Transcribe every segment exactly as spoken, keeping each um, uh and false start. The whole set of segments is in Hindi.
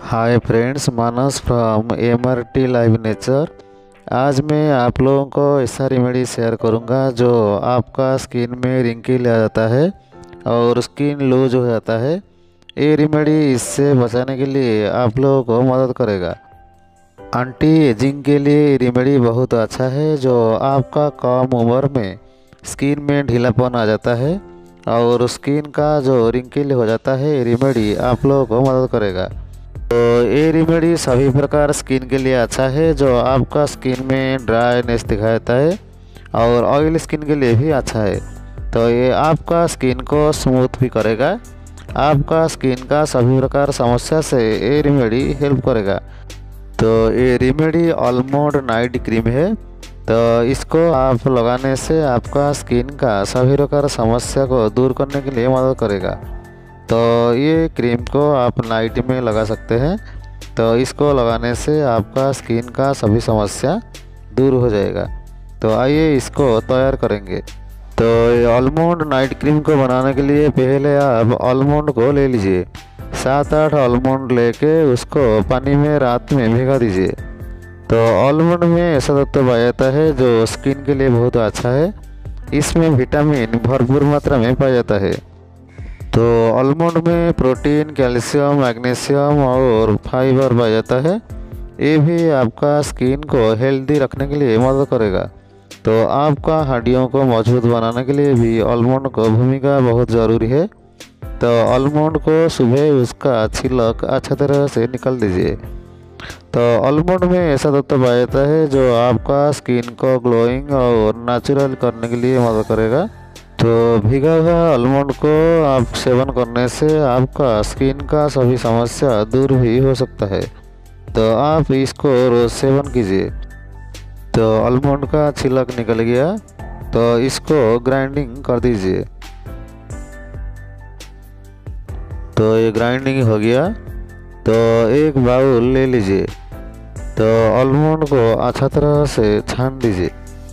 Hi friends, Manas from M R T live nature. आज मैं आप लोगों को ऐसा रेमेडी शेयर करूंगा जो आपका स्किन में रिंकिल आ जाता है और स्किन लूज हो जाता है। ये रेमेडी इससे बचाने के लिए आप लोगों को मदद करेगा। एंटी एजिंग के लिए ये रेमेडी बहुत अच्छा है। जो आपका कम उम्र में स्किन में ढीलापन आ जाता है और स्किन का जो रिंकिल हो जाता है, ये रेमेडी आप लोगों को मदद करेगा। तो ये रेमेडी सभी प्रकार स्किन के लिए अच्छा है। जो आपका स्किन में ड्राईनेस दिखा देता है और ऑयल स्किन के लिए भी अच्छा है। तो ये आपका स्किन को स्मूथ भी करेगा। आपका स्किन का सभी प्रकार समस्या से ये रेमेडी हेल्प करेगा। तो ये रेमेडी आलमंड नाइट क्रीम है। तो इसको आप लगाने से आपका स्किन का सभी प्रकार समस्या को दूर करने के लिए मदद करेगा। तो ये क्रीम को आप नाइट में लगा सकते हैं। तो इसको लगाने से आपका स्किन का सभी समस्या दूर हो जाएगा। तो आइए इसको तैयार करेंगे। तो ये आलमंड नाइट क्रीम को बनाने के लिए पहले आप आलमंड को ले लीजिए। सात आठ आलमंड लेके उसको पानी में रात में भिगा दीजिए। तो आलमंड में ऐसा तत्व पाया जाता है जो स्किन के लिए बहुत अच्छा है। इसमें विटामिन भरपूर मात्रा में पाया जाता है। तो आलमंड में प्रोटीन, कैल्शियम, मैग्नीशियम और फाइबर पाया जाता है। ये भी आपका स्किन को हेल्दी रखने के लिए मदद करेगा। तो आपका हड्डियों को मजबूत बनाने के लिए भी आलमंड को भूमिका बहुत ज़रूरी है। तो आलमंड को सुबह उसका छिलक अच्छा तरह से निकाल दीजिए। तो आलमंड में ऐसा तत्व पाया जाता है जो आपका स्किन को ग्लोइंग और नेचुरल करने के लिए मदद करेगा। तो भीगा हुआ आलमंड को आप सेवन करने से आपका स्किन का सभी समस्या दूर भी हो सकता है। तो आप इसको रोज़ सेवन कीजिए। तो आलमंड का छिलक निकल गया तो इसको ग्राइंडिंग कर दीजिए। तो ये ग्राइंडिंग हो गया तो एक बाउल ले लीजिए। तो आलमंड को अच्छा तरह से छान दीजिए।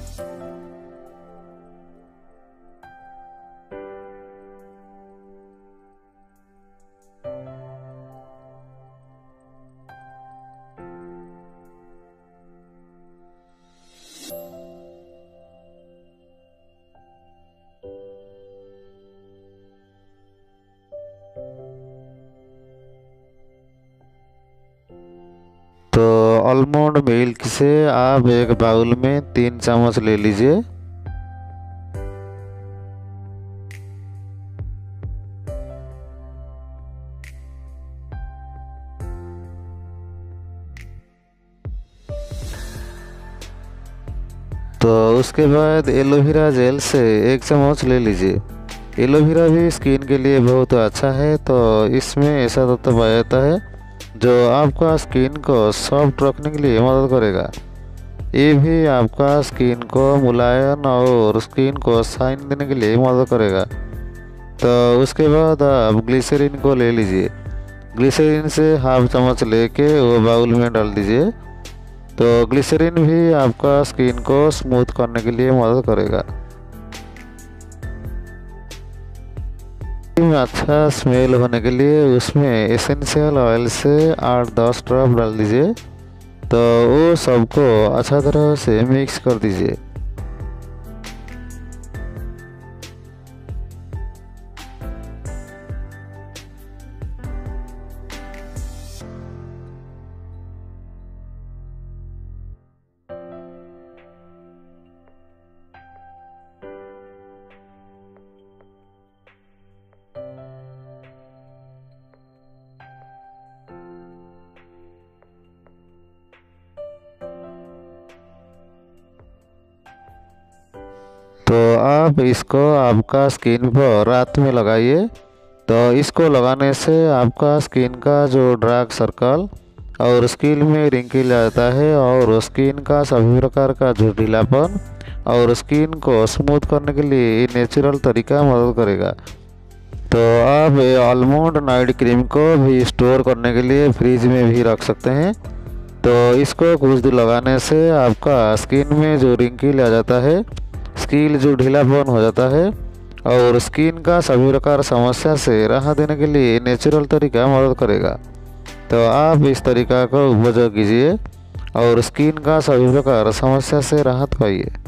तो आलमंड मिल्क से आप एक बाउल में तीन चम्मच ले लीजिए। तो उसके बाद एलोवेरा जेल से एक चम्मच ले लीजिए। एलोवेरा भी स्किन के लिए बहुत अच्छा है। तो इसमें ऐसा तत्व पाया जाता है जो आपका स्किन को सॉफ्ट रखने के लिए मदद करेगा। ये भी आपका स्किन को मुलायम और स्किन को शाइन देने के लिए मदद करेगा। तो उसके बाद आप ग्लिसरीन को ले लीजिए। ग्लिसरीन से हाफ चम्मच लेके वो बाउल में डाल दीजिए। तो ग्लिसरीन भी आपका स्किन को स्मूथ करने के लिए मदद करेगा। में अच्छा स्मेल होने के लिए उसमें एसेंशियल ऑयल से आठ दस ड्रॉप डाल दीजिए। तो वो सबको अच्छा तरह से मिक्स कर दीजिए। तो आप इसको आपका स्किन पर रात में लगाइए। तो इसको लगाने से आपका स्किन का जो डार्क सर्कल और स्किन में रिंकिल आ जाता है और स्किन का सभी प्रकार का जो ढीलापन और स्किन को स्मूथ करने के लिए ये नेचुरल तरीका मदद करेगा। तो आप ये आलमंड नाइट क्रीम को भी स्टोर करने के लिए फ्रिज में भी रख सकते हैं। तो इसको कुछ दिन लगाने से आपका स्किन में जो रिंकिल आ जाता है, स्किन जो ढीलापन हो जाता है और स्किन का सभी प्रकार समस्या से राहत देने के लिए नेचुरल तरीका मदद करेगा। तो आप इस तरीका का उपयोग कीजिए और स्किन का सभी प्रकार समस्या से राहत पाइए।